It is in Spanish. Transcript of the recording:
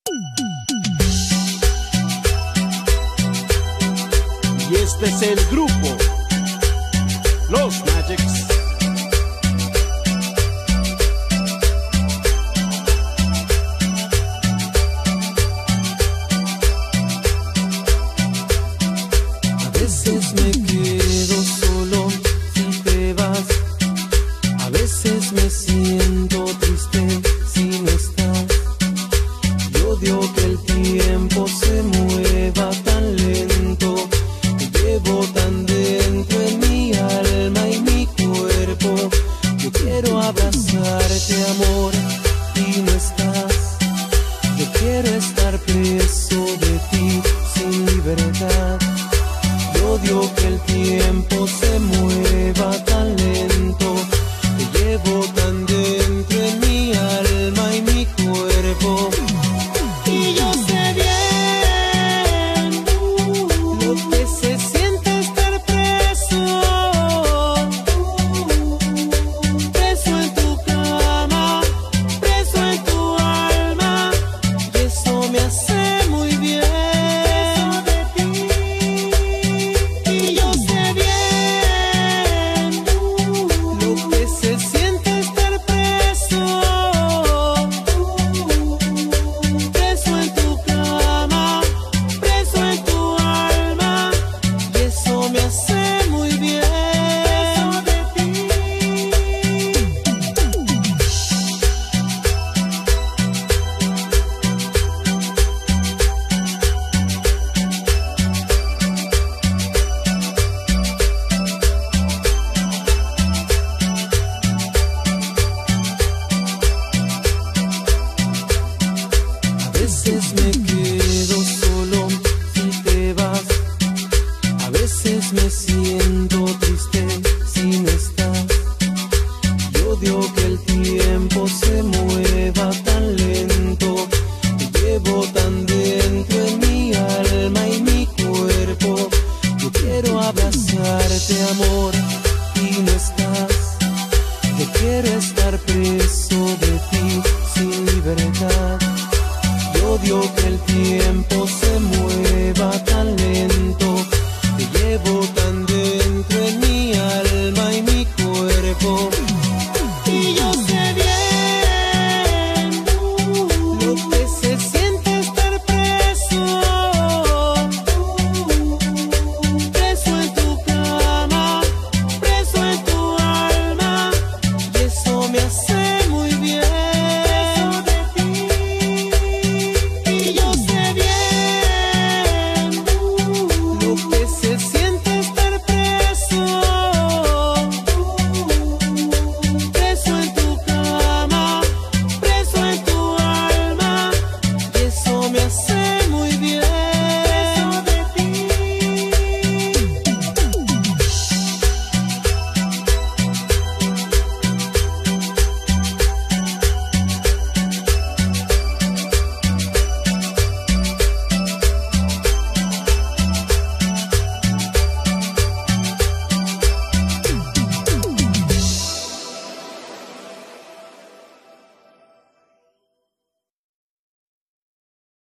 Y este es el grupo Los Magics. A veces me quedo solo si te vas, a veces me siento triste si no estás. Y odio que el tiempo se mueva tan lento, te llevo tan dentro en mi alma y mi cuerpo. Yo quiero abrazarte, amor, y no estás. Yo quiero estar preso de ti sin libertad. Yo odio que el tiempo se mueva tan lento, te llevo tan dentro en mi alma y mi cuerpo. Y yo sé bien lo que se siente estar preso, preso en tu cama, preso en tu alma, y eso me hace muy bien. Y yo sé bien lo que se siente estar preso, preso en tu cama, preso en tu alma, y eso me hace muy bien. A veces me quedo solo si te vas, a veces me siento triste si no estás. Yo odio que el tiempo se mueva tan lento, te llevo tan dentro en mi alma y mi cuerpo. Yo quiero abrazarte, amor, y no estás. Yo quiero estar preso de ti sin libertad. Yo odio que el tiempo se mueva tan lento, te llevo